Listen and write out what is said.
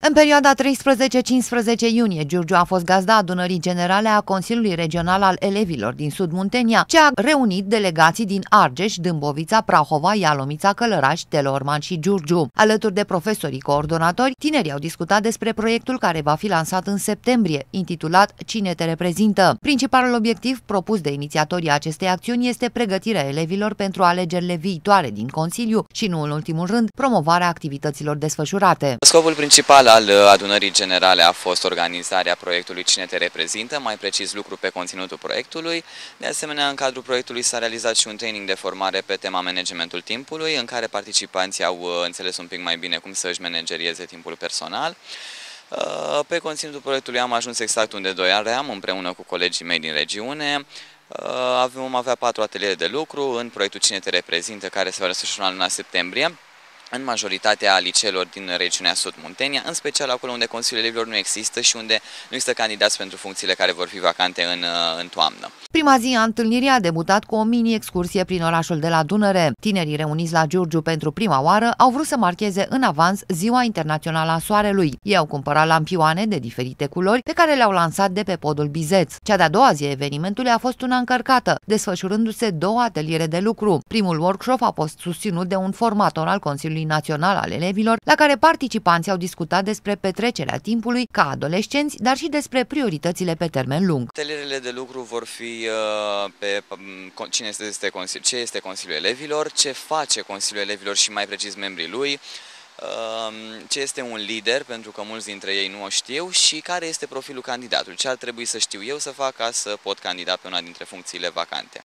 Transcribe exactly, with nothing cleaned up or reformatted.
În perioada treisprezece cincisprezece iunie, Giurgiu a fost gazda adunării generale a Consiliului Regional al Elevilor din Sud Muntenia, ce a reunit delegații din Argeș, Dâmbovița, Prahova, Ialomița, Călăraș, Teleorman și Giurgiu. Alături de profesorii coordonatori, tinerii au discutat despre proiectul care va fi lansat în septembrie, intitulat Cine te reprezintă. Principalul obiectiv propus de inițiatorii acestei acțiuni este pregătirea elevilor pentru alegerile viitoare din Consiliu și, nu în ultimul rând, promovarea activităților desfășurate. Scopul principal al adunării generale a fost organizarea proiectului Cine te reprezintă, mai precis lucru pe conținutul proiectului. De asemenea, în cadrul proiectului s-a realizat și un training de formare pe tema managementul timpului, în care participanții au înțeles un pic mai bine cum să își managerieze timpul personal. Pe conținutul proiectului am ajuns exact unde doream, împreună cu colegii mei din regiune. Vom avea patru ateliere de lucru în proiectul Cine te reprezintă, care se va desfășura în luna septembrie, în majoritatea liceelor din regiunea Sud Muntenia, în special acolo unde Consiliul Elevilor nu există și unde nu există candidați pentru funcțiile care vor fi vacante în, în toamnă. Prima zi a întâlnirii a debutat cu o mini-excursie prin orașul de la Dunăre. Tinerii reuniți la Giurgiu pentru prima oară au vrut să marcheze în avans Ziua Internațională a Soarelui. Ei au cumpărat lampioane de diferite culori pe care le-au lansat de pe podul Bizeț. Cea de-a doua zi a evenimentului a fost una încărcată, desfășurându-se două ateliere de lucru. Primul workshop a fost susținut de un formator al Consiliului Național al Elevilor, la care participanții au discutat despre petrecerea timpului ca adolescenți, dar și despre prioritățile pe termen lung. Atelierele de lucru vor fi pe cine este, ce este Consiliul Elevilor, ce face Consiliul Elevilor și mai precis membrii lui, ce este un lider, pentru că mulți dintre ei nu o știu, și care este profilul candidatului, ce ar trebui să știu eu să fac ca să pot candida pe una dintre funcțiile vacante.